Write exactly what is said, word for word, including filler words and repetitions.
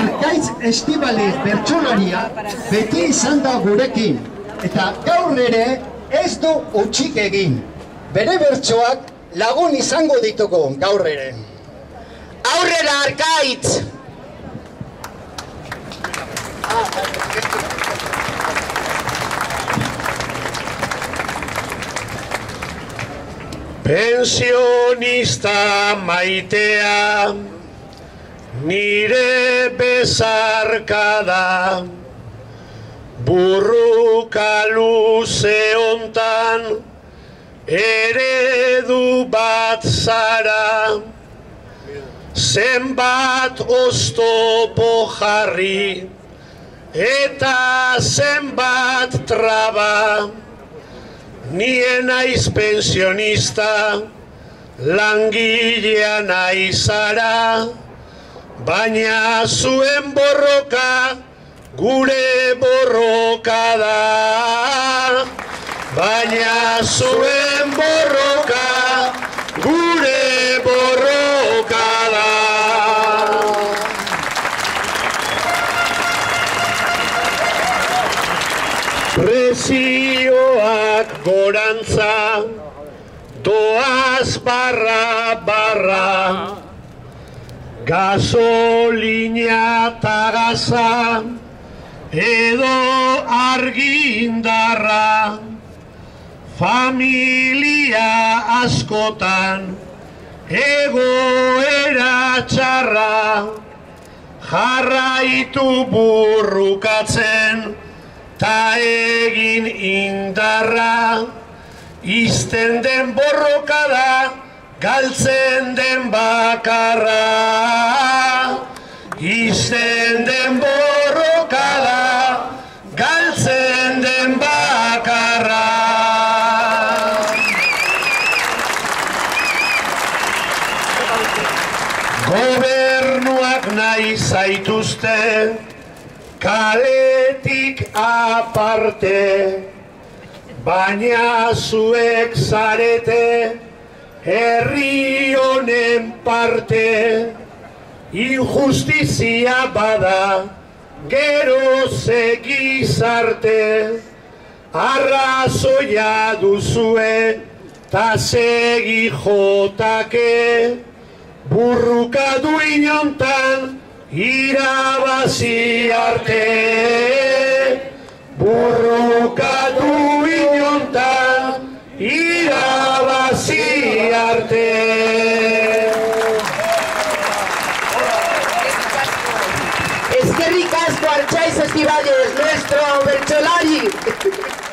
Arkaitz Estibaliz bertsolaria beti izan da gurekin, eta gaur ere ez du hutsik egin. Bere bertsoak lagun izango ditugu gaur ere. Aurrera Arkaitz! Pensionista maitea, nire bezarkada, burruka luze hontan, eredu bat zara, zenbat oztopo jarri, eta zenbat traba, nien naiz pensionista, langilea naizara, baina zuen borroka gure borroka da. Baina zuen borroka gure borroka da. Prezioak gorantza, doaz barra barra, gasolina eta gaza, edo argindarra, familia askotan, egoera txarra, jarraitu burrukatzen, ta egin indarra, izten den borroka da, galtzen den bakarra. Izten den borroka da, galtzen den bakarra. Gobernuak nahi zaituzte, kaletik aparte, baina zuek zarete herri honen parte. Injustizia bada gero segizarte, arrazoia duzue ta segi jotake, burruka du inontan irabazi arte, burruka du inontan irabazi arte. Eskerrik asko Arkaitz Estibaliz, nuestro bertsolari.